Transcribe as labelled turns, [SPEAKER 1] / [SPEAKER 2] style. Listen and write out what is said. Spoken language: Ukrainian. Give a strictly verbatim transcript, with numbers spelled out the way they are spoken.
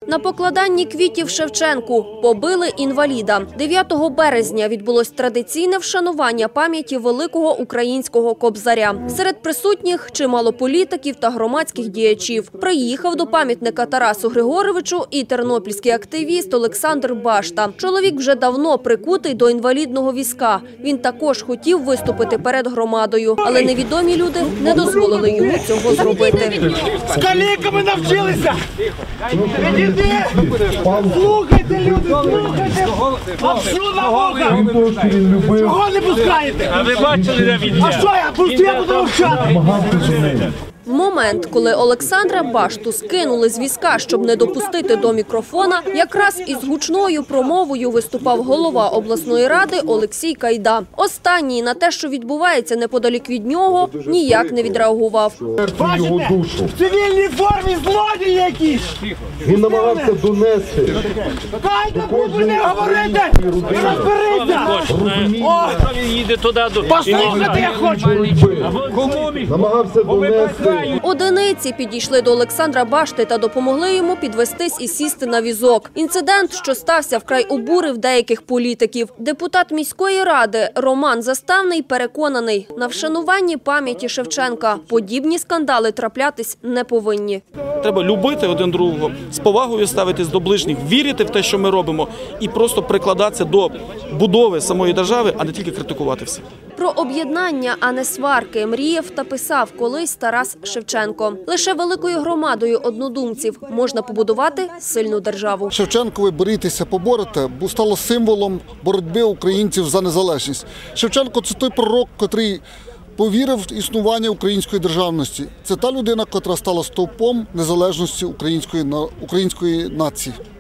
[SPEAKER 1] На покладанні квітів Шевченку побили інваліда. дев'ятого березня відбулось традиційне вшанування пам'яті великого українського кобзаря. Серед присутніх чимало політиків та громадських діячів. Приїхав до пам'ятника Тарасу Григоровичу і тернопільський активіст Олександр Башта. Чоловік вже давно прикутий до інвалідного візка. Він також хотів виступити перед громадою, але невідомі люди не дозволили йому цього зробити.
[SPEAKER 2] З каліками навчилися! Слухайте, люди, слухайте! Лапшу на вуха! Чого не пускаєте?
[SPEAKER 3] А ви бачили, де він є?
[SPEAKER 2] А що я? Просто я буду мовчати!
[SPEAKER 1] В момент, коли Олександра Башту скинули з візка, щоб не допустити до мікрофона, якраз із гучною промовою виступав голова обласної ради Олексій Кайда. Останній на те, що відбувається неподалік від нього, ніяк не відреагував.
[SPEAKER 2] Бачите? В цивільній формі злодії якісь!
[SPEAKER 4] Він намагався донести.
[SPEAKER 2] Кайда, ви не говорите! Розберіться!
[SPEAKER 3] О, він їде туди.
[SPEAKER 2] Послухати я хочу!
[SPEAKER 3] Кому міг?
[SPEAKER 4] Намагався донести.
[SPEAKER 1] Одиниці підійшли до Олександра Башти та допомогли йому підвестись і сісти на візок. Інцидент, що стався, вкрай обурив деяких політиків. Депутат міської ради Роман Заставний переконаний, на вшануванні пам'яті Шевченка подібні скандали траплятись не повинні.
[SPEAKER 5] Треба любити один другого, з повагою ставитись до ближніх, вірити в те, що ми робимо, і просто прикладатися до будови самої держави, а не тільки критикувати все.
[SPEAKER 1] Про об'єднання, а не сварки, мріяв та писав колись Тарас Шевченко. Лише великою громадою однодумців можна побудувати сильну державу.
[SPEAKER 6] Шевченкові борітися, поборете, бо стало символом боротьби українців за незалежність. Шевченко – це той пророк, котрий повірив в існування української державності. Це та людина, котра стала стовпом незалежності української, української нації.